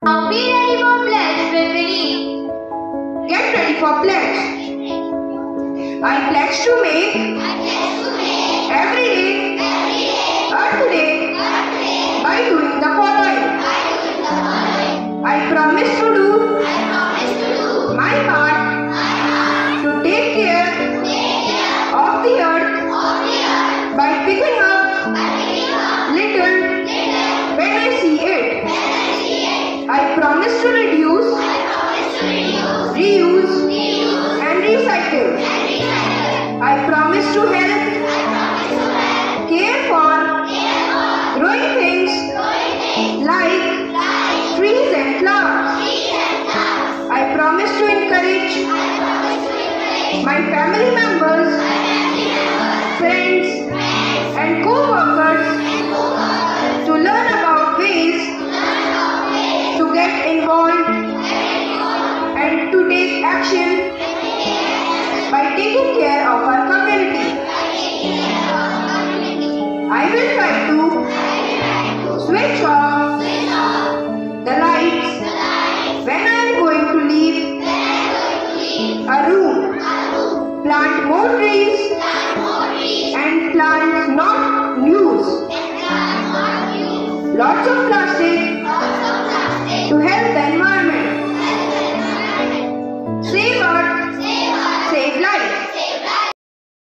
Now be ready for pledge with belief. Get ready for pledge. I pledge to make every day Earth Day by doing the following. I promise to do my part to take care of the earth by picking up little when I see it. I promise to reduce, reuse and recycle. I promise to help care for growing things like trees and flowers. I promise to encourage my family members, friends and co-workers to learn about ways to get involved and to take action by taking care of our community. I will try to switch off the lights when I am going to leave a room, plant more trees and plants not use lots of plastic to help the environment.